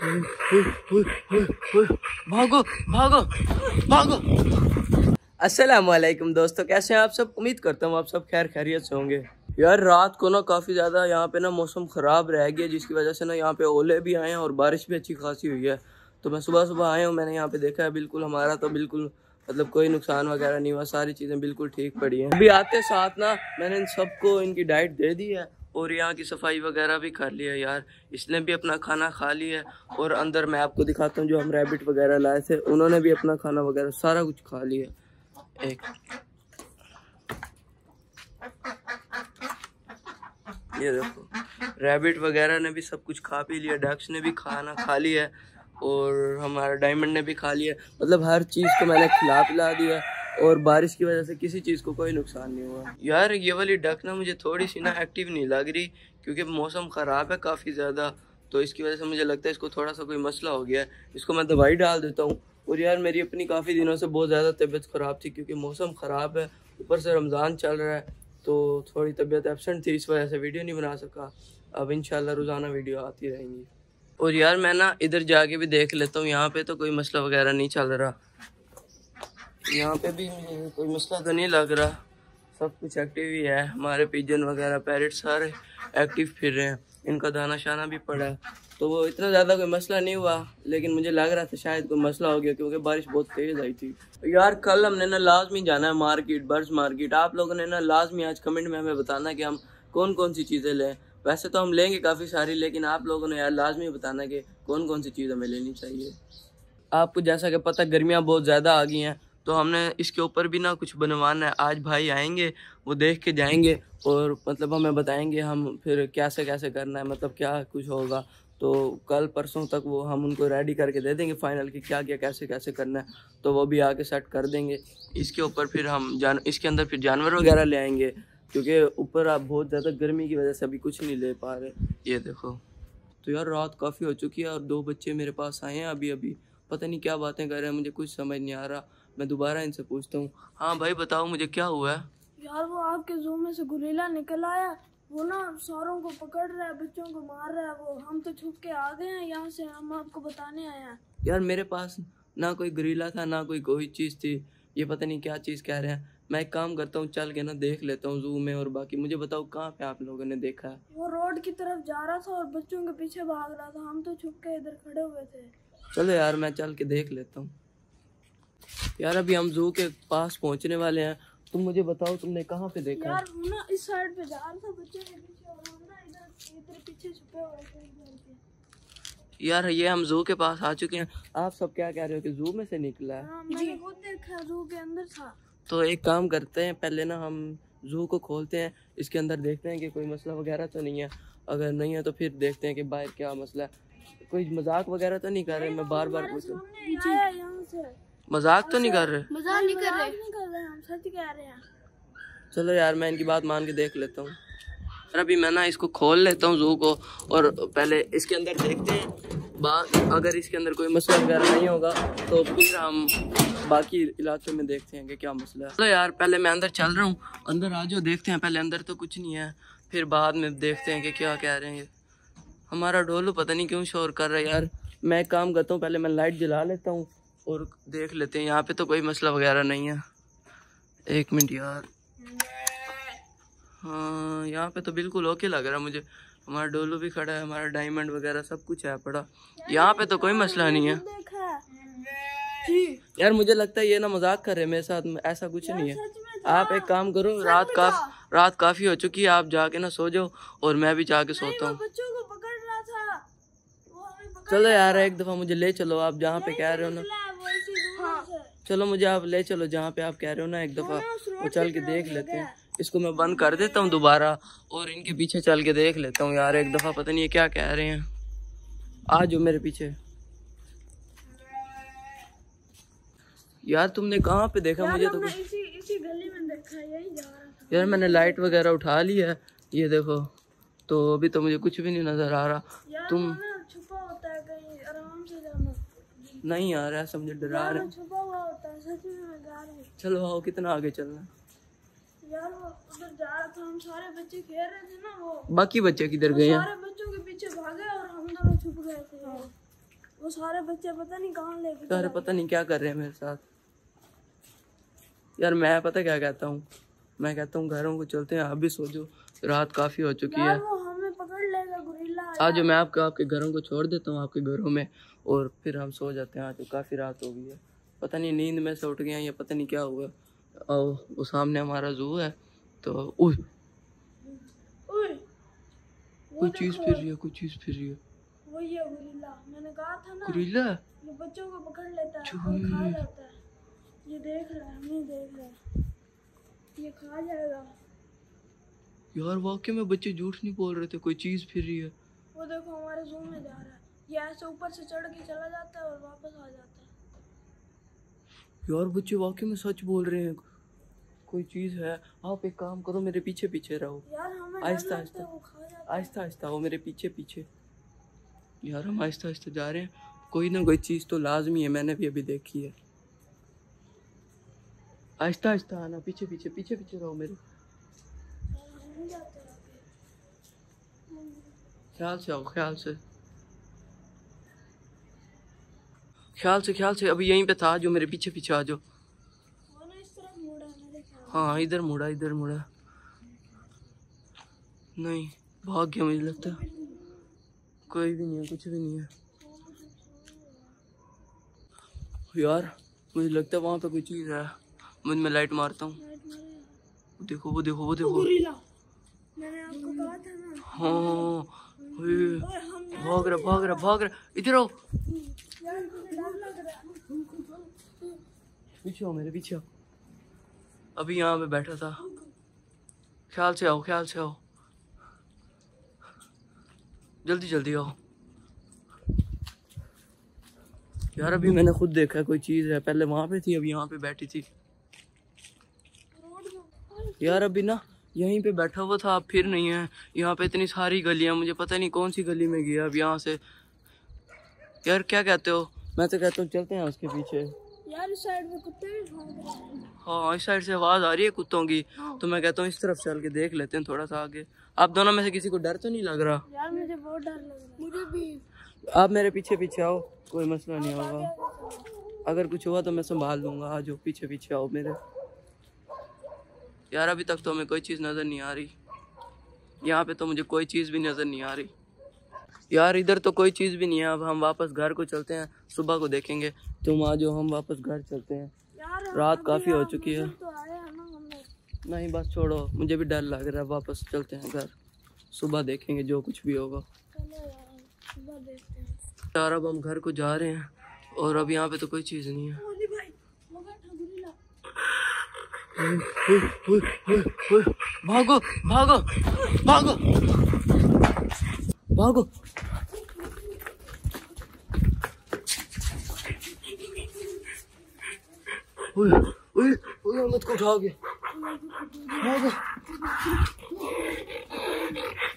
भागो भागो भागो। अस्सलाम वालेकुम दोस्तों, कैसे हैं आप सब? उम्मीद करता हूँ आप सब खैर खैरियत से होंगे। यार रात को ना काफ़ी ज़्यादा यहाँ पे ना मौसम ख़राब रह गया, जिसकी वजह से ना यहाँ पे ओले भी आए हैं और बारिश भी अच्छी खासी हुई है। तो मैं सुबह सुबह आया हूँ, मैंने यहाँ पे देखा है, बिल्कुल हमारा तो बिल्कुल मतलब कोई नुकसान वगैरह नहीं हुआ, सारी चीज़ें बिल्कुल ठीक पड़ी हैं। अभी आते साथ ना मैंने इन सबको इनकी डाइट दे दी है और यहाँ की सफाई वगैरह भी कर लिया है। यार इसने भी अपना खाना खा लिया है और अंदर मैं आपको दिखाता हूँ, जो हम रैबिट वगैरह लाए थे उन्होंने भी अपना खाना वगैरह सारा कुछ खा लिया। एक ये देखो, रैबिट वगैरह ने भी सब कुछ खा पी लिया, डक्स ने भी खाना खा लिया और हमारा डायमंड ने भी खा लिया। मतलब हर चीज़ को मैंने खिला पिला दिया और बारिश की वजह से किसी चीज़ को कोई नुकसान नहीं हुआ। यार ये वाली डक ना मुझे थोड़ी सी ना एक्टिव नहीं लग रही, क्योंकि मौसम ख़राब है काफ़ी ज़्यादा, तो इसकी वजह से मुझे लगता है इसको थोड़ा सा कोई मसला हो गया है। इसको मैं दवाई डाल देता हूँ। और यार मेरी अपनी काफ़ी दिनों से बहुत ज़्यादा तबीयत ख़राब थी, क्योंकि मौसम ख़राब है, ऊपर से रमज़ान चल रहा है, तो थोड़ी तबीयत एब्सेंट थी, इस वजह से वीडियो नहीं बना सका। अब इंशाल्लाह रोज़ाना वीडियो आती रहेंगी। और यार मैं ना इधर जाके भी देख लेता हूँ, यहाँ पे तो कोई मसला वगैरह नहीं चल रहा, यहाँ पे भी कोई मसला तो नहीं लग रहा, सब कुछ एक्टिव ही है। हमारे पिजन वगैरह पैरेट सारे एक्टिव फिर रहे हैं, इनका दाना शाना भी पड़ा है, तो वो इतना ज़्यादा कोई मसला नहीं हुआ। लेकिन मुझे लग रहा था शायद कोई मसला हो गया, क्योंकि बारिश बहुत तेज़ आई थी। यार कल हमने ना लाजमी जाना है मार्केट, बर्ड्स मार्केट। आप लोगों ने ना लाजमी आज कमेंट में हमें बताना कि हम कौन कौन सी चीज़ें लें। वैसे तो हम लेंगे काफ़ी सारी, लेकिन आप लोगों ने यार लाजमी बताना कि कौन कौन सी चीज़ हमें लेनी चाहिए। आपको जैसा कि पता गर्मियाँ बहुत ज़्यादा आ गई हैं, तो हमने इसके ऊपर भी ना कुछ बनवाना है। आज भाई आएंगे, वो देख के जाएंगे और मतलब हमें बताएंगे हम फिर कैसे कैसे करना है, मतलब क्या कुछ होगा। तो कल परसों तक वो हम उनको रेडी करके दे देंगे फाइनल कि क्या क्या कैसे कैसे करना है, तो वो भी आके सेट कर देंगे। इसके ऊपर फिर हम इसके अंदर फिर जानवर वगैरह ले आएंगे, क्योंकि ऊपर आप बहुत ज़्यादा गर्मी की वजह से अभी कुछ नहीं ले पा रहे। ये देखो, तो यार रात काफ़ी हो चुकी है और 2 बच्चे मेरे पास आए हैं अभी अभी, पता नहीं क्या बातें कर रहे हैं, मुझे कुछ समझ नहीं आ रहा। मैं दोबारा इनसे पूछता हूँ। हाँ भाई बताओ, मुझे क्या हुआ है? यार वो आपके ज़ू में से गुरीला निकल आया, वो ना सारों को पकड़ रहा है, बच्चों को मार रहा है। वो हम तो छुप के आ गए हैं यहाँ से, हम आपको बताने आए हैं। यार मेरे पास ना कोई गुरीला था ना कोई चीज़ थी, ये पता नहीं क्या चीज़ कह रहे हैं। मैं एक काम करता हूँ, चल के ना देख लेता हूँ ज़ू में, और बाकी मुझे बताओ कहाँ पे आप लोगों ने देखा है? वो रोड की तरफ जा रहा था और बच्चों के पीछे भाग रहा था, हम तो छुप के इधर खड़े हुए थे। चलो यार मैं चल के देख लेता हूँ। यार अभी हम ज़ू के पास पहुँचने वाले हैं, तुम मुझे बताओ तुमने कहाँ पे देखा? यार वो ना इस साइड पे जा रहा था बच्चों के पीछे, और हम ना इधर पीछे छुपे हुए थे। यार ये हम ज़ू के पास आ चुके हैं। आप सब क्या कह रहे हो कि ज़ू में से निकला है? हाँ, मैंने खुद देखा, ज़ू के अंदर था। तो एक काम करते हैं, पहले ना हम ज़ू को खोलते हैं, इसके अंदर देखते हैं कि कोई मसला वगैरह तो नहीं है। अगर नहीं है तो फिर देखते हैं कि बाहर क्या मसला है। कोई मजाक वगैरह तो नहीं कर रहे? मैं बार बार पूछ रहा हूँ, मजाक तो नहीं कर रहे? मजाक नहीं कर रहे, हम सच कह रहे हैं। चलो यार मैं इनकी बात मान के देख लेता हूँ। अभी मैं ना इसको खोल लेता हूँ ज़ू को, और पहले इसके अंदर देखते हैं। अगर इसके अंदर कोई मसला वगैरह नहीं होगा तो फिर हम बाकी इलाके में देखते हैं कि क्या मसला है। चलो यार पहले मैं अंदर चल रहा हूँ, अंदर आ जाओ, देखते हैं। पहले अंदर तो कुछ नहीं है, फिर बाद में देखते हैं कि क्या कह रहे हैं। हमारा ढोलू पता नहीं क्यों शोर कर रहा है यार। मैं एक काम करता हूँ, पहले मैं लाइट जला लेता हूँ और देख लेते हैं। यहाँ पे तो कोई मसला वगैरह नहीं है। एक मिनट यार, हाँ यहाँ पे तो बिल्कुल ओके लग रहा है मुझे। हमारा डोलू भी खड़ा है, हमारा डायमंड वगैरह सब कुछ है पड़ा, यहाँ पे तो कोई मसला नहीं है। यार मुझे लगता है ये ना मजाक कर रहे हैं मेरे साथ, ऐसा कुछ नहीं है। आप एक काम करो, रात काफी हो चुकी है, आप जाके ना सो जाओ और मैं भी जाके सोता हूँ। चलो यार एक दफा मुझे ले चलो, आप जहाँ पे कह रहे हो ना। चलो मुझे आप ले चलो जहाँ पे आप कह रहे हो ना, एक दफा वो चल के देख लेते हैं। इसको मैं बंद कर देता हूँ दोबारा और इनके पीछे चल के देख लेता हूँ यार एक दफा, पता नहीं ये क्या कह रहे हैं। आ जाओ मेरे पीछे। यार तुमने कहाँ पे देखा? मुझे तो इसी गली में देखा, यही जा रहा था। यार मैंने लाइट वगैरह उठा ली है, ये देखो, तो अभी तो मुझे कुछ भी नहीं नजर आ रहा। तुम छुपा होता है कहीं, आराम से जाना। नहीं यार ऐसा मुझे डरा रहे। छुपा हुआ होता है, सच में मैं जा रही हूँ। चलो आओ, कितना आगे चलना? यार वो उधर जा रहा था, हम सारे बच्चे खेल रहे थे ना, वो बाकी बच्चे किधर गए हैं? सारे बच्चों के पीछे भागे और हम दोनों छुप गए थे। वो सारे बच्चे पता नहीं कहाँ लेके यार पता नहीं क्या कर रहे हैं मेरे साथ। यार मैं पता क्या कहता हूँ, मैं कहता हूँ घरों को चलते हैं, आप भी सो जाओ, रात काफी हो चुकी है। वो हमें पकड़ लेगा गोरिल्ला। आज मैं आपके घरों को छोड़ देता हूँ आपके घरों में, और फिर हम सो जाते हैं। आज तो काफी रात हो गई है, पता नहीं नींद में से उठ गए हैं या पता नहीं क्या हुआ। और वो सामने हमारा जू है, तो कोई चीज फिर रही है, कोई चीज फिर रही है। वही है गोरिल्ला, मैंने कहा था ना। गोरिल्ला ये बच्चों को पकड़ लेता है और खा जाता है। ये देख रहा है, नहीं देख रहा है, ये खा जाएगा। यार वाकई में बच्चे झूठ नहीं बोल रहे थे, कोई चीज फिर रही है। वो देखो हमारे जू में जा रहा है, ये ऐसे ऊपर से चढ़ के चला जाता है और वापस आ जाता है। यार बच्चे वाकई में सच बोल रहे हैं, कोई चीज है। आप एक काम करो, मेरे पीछे पीछे रहो। यार हमें आहिस्ता डर लगता है, वो खा जाता है। आहिस्ता आहिस्ता वो मेरे पीछे पीछे। यार हम आहिस्ता आहिस्ता जा रहे हैं, कोई ना कोई चीज तो लाजमी है, मैंने भी अभी देखी है। आहिस्ता आहिस्ता आना, पीछे पीछे पीछे पीछे रहो मेरे। यार हम नहीं जाते आगे। ख्याल से आओ, ख्याल से, ख्याल से, ख्याल से। अभी यहीं पे था, जो मेरे पीछे पीछे आ जाओ। वो ना इस तरफ मुड़ा है मेरे ख्याल। हाँ इधर मुड़ा, इधर मुड़ा। नहीं भाग गया, मुझे लगता है। कोई भी नहीं है, कुछ भी नहीं है। यार मुझे लगता है वहाँ पे कोई चीज है। मैं लाइट मारता हूँ। वो देखो, वो देखो, वो देखो। गोरिल्ला, मैंने आपको कहा था ना। हाँ भाग रहा, भाग रहा, भाग रहा। इधर आओ, यार मुझे डर लग रहा है। पीछे आओ, मेरे पीछे आओ। अभी यहाँ पे बैठा था। ख्याल से आओ, ख्याल से आओ, जल्दी जल्दी आओ। यार अभी मैंने खुद देखा है, कोई चीज है। पहले वहां पे थी, अभी यहाँ पे बैठी थी। यार अभी ना यहीं पे बैठा हुआ था, अब फिर नहीं है। यहाँ पे इतनी सारी गलियां, मुझे पता नहीं कौन सी गली में गया अब यहाँ से। यार क्या कहते हो? मैं तो कहता हूँ चलते हैं उसके पीछे। यार इस साइड में कुत्ते भी भाग रहे हैं। हाँ इस साइड से आवाज आ रही है कुत्तों की, तो मैं कहता हूँ इस तरफ चल के देख लेते हैं थोड़ा सा आगे। आप दोनों में से किसी को डर तो नहीं लग रहा? यार मुझे बहुत डर लग रहा है। मुझे भी। आप मेरे पीछे पीछे आओ, कोई मसला नहीं होगा। अगर कुछ हुआ तो मैं संभाल लूंगा। आ जाओ, पीछे पीछे आओ मेरे। यार अभी तक तो हमें कोई चीज़ नज़र नहीं आ रही। यहाँ पे तो मुझे कोई चीज़ भी नज़र नहीं आ रही। यार इधर तो कोई चीज़ भी नहीं है। अब हम वापस घर को चलते हैं, सुबह को देखेंगे। तुम आ जाओ, हम वापस घर चलते हैं। रात काफ़ी हो चुकी है। तो आया है ना हमें। नहीं बस छोड़ो, मुझे भी डर लग रहा है। वापस चलते हैं घर, सुबह देखेंगे जो कुछ भी होगा। चलो यार सुबह देखते हैं। यार अब हम घर को जा रहे हैं, और अब यहाँ पे तो कोई चीज़ नहीं है। ओली भाई, वो बैठा गोरिल्ला। भागो भागो भागो भागो। अहमद को उठा गया। भागो।